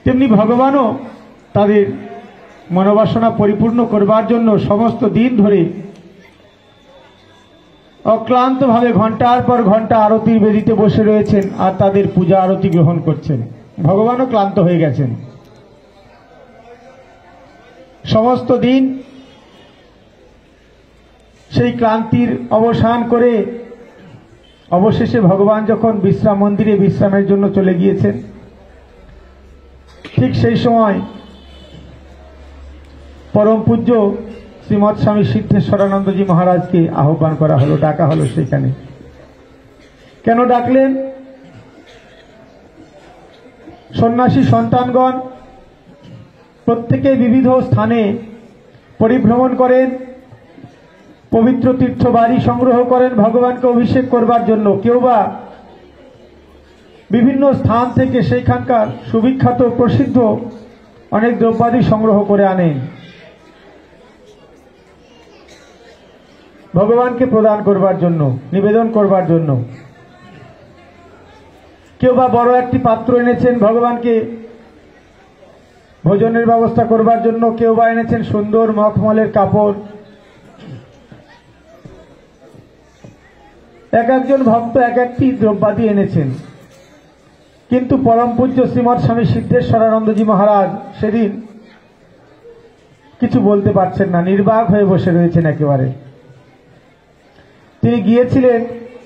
তেমনি ভগবানও তাদের মনোবাসনা পরিপূর্ণ করবার জন্য সমস্ত দিন ধরে অক্লান্তভাবে ঘন্টার পর ঘন্টা আরতির বেদিতে বসে রয়েছেন আর তাদের পূজা আরতি গ্রহণ করছেন। ভগবানও ক্লান্ত হয়ে গেছেন। সমস্ত দিন সেই ক্লান্তির অবসান করে অবশেষে ভগবান যখন বিশ্রাম মন্দিরে বিশ্রামের জন্য চলে গিয়েছেন, ঠিক সেই সময় পরম পূজ্য শ্রীমৎ স্বামী সিদ্ধেশ্বরানন্দজি মহারাজকে আহ্বান করা হলো, ডাকা হলো। সেখানে কেন ডাকলেন? সন্ন্যাসী সন্তানগণ প্রত্যেকে বিবিধ স্থানে পরিভ্রমণ করেন, পবিত্র তীর্থ বাড়ি সংগ্রহ করেন ভগবানকে অভিষেক করবার জন্য। কেউ বা বিভিন্ন স্থান থেকে সেইখানকার সুবিখ্যাত প্রসিদ্ধ অনেক দ্রব্যাদি সংগ্রহ করে আনেন ভগবানকে প্রদান করবার জন্য, নিবেদন করবার জন্য। কেউ বা বড় একটি পাত্র এনেছেন ভগবানকে ভোজনের ব্যবস্থা করবার জন্য, কেউ বা এনেছেন সুন্দর মখমলের কাপড়। এক একজন ভক্ত এক একটি দ্রব্যাদি এনেছেন, কিন্তু পরম পূজ্য শ্রীমৎ স্বামী সিদ্ধেশ্বরানন্দজি মহারাজ সেদিন কিছু বলতে পারছেন না, নির্বাক হয়ে বসে রয়েছেন একেবারে। তিনি গিয়েছিলেন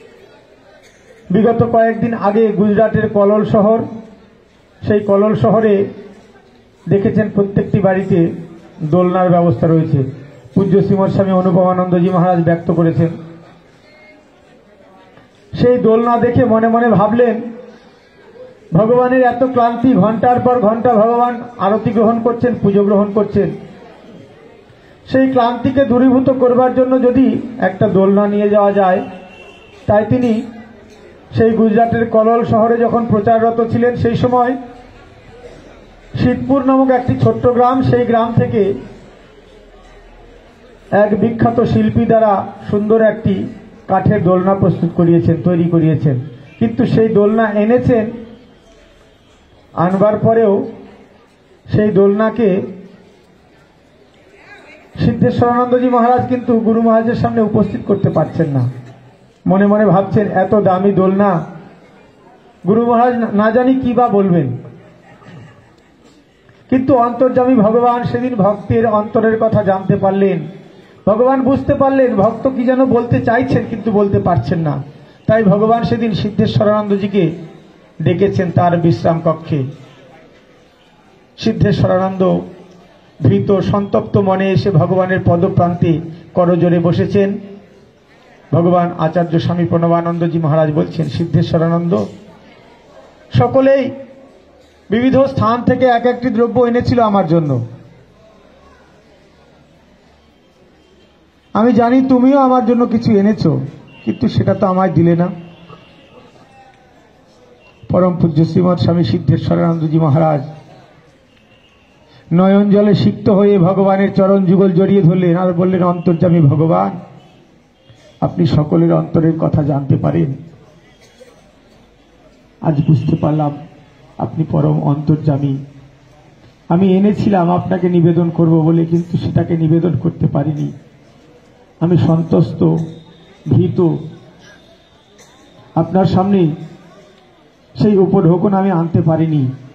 বিগত কয়েকদিন আগে গুজরাটের কলোল শহর। সেই কলোল শহরে দেখেছেন প্রত্যেকটি বাড়িতে দোলনার ব্যবস্থা রয়েছে। পূজ্য শ্রীমৎ স্বামী অনুপমানন্দজি মহারাজ ব্যক্ত করেছেন। সেই দোলনা দেখে মনে মনে ভাবলেন, ভগবানের এত ক্লান্তি, ঘন্টার পর ঘন্টা ভগবান আরতি গ্রহণ করছেন, পুজো গ্রহণ করছেন, সেই ক্লান্তিকে দূরীভূত করবার জন্য যদি একটা দোলনা নিয়ে যাওয়া যায়। তাই তিনি সেই গুজরাটের কলোল শহরে যখন প্রচাররত ছিলেন, সেই সময় শীতপুর নামক একটি ছোট্ট গ্রাম, সেই গ্রাম থেকে এক বিখ্যাত শিল্পী দ্বারা সুন্দর একটি কাঠের দোলনা প্রস্তুত করিয়েছেন, তৈরি করিয়েছেন। কিন্তু সেই দোলনা এনেছেন, আনবার পরেও সেই দোলনাকে সিদ্ধেশ্বরানন্দজি মহারাজ কিন্তু গুরু মহারাজের সামনে উপস্থিত করতে পারছেন না। মনে মনে ভাবছেন, এত দামি দোলনা গুরু মহারাজ না জানি কি বা বলবেন। কিন্তু অন্তর্যামী ভগবান সেদিন ভক্তের অন্তরের কথা জানতে পারলেন। ভগবান বুঝতে পারলেন ভক্ত কি যেন বলতে চাইছেন কিন্তু বলতে পারছেন না। তাই ভগবান সেদিন সিদ্ধেশ্বরানন্দজিকে ডেকেছেন তার বিশ্রাম কক্ষে। সিদ্ধেশ্বরানন্দ ভীত সন্তপ্ত মনে এসে ভগবানের পদপ্রান্তে করজোড়ে বসেছেন। ভগবান আচার্য স্বামী প্রণবানন্দজি মহারাজ বলছেন, সিদ্ধেশ্বরানন্দ, সকলেই বিবিধ স্থান থেকে এক একটি দ্রব্য এনেছিল আমার জন্য। আমি জানি তুমিও আমার জন্য কিছু এনেছো, কিন্তু সেটা তো আমায় দিলে না। পরম পূজ্য শ্রীমৎ স্বামী সিদ্ধেশ্বরানন্দজি মহারাজ নয়ন জলে সিক্ত হয়ে ভগবানের চরণ যুগল জড়িয়ে ধরলেন আর বললেন, অন্তর্যামী ভগবান, আপনি সকলের অন্তরের কথা জানতে পারেন। আজ বুঝতে পারলাম আপনি পরম অন্তর্যামী। আমি এনেছিলাম আপনাকে নিবেদন করব বলে, কিন্তু সেটাকে নিবেদন করতে পারিনি। আমি সন্তুষ্ট, ভীত। আপনার সামনে সেই উপঢৌকন আমি আনতে পারিনি।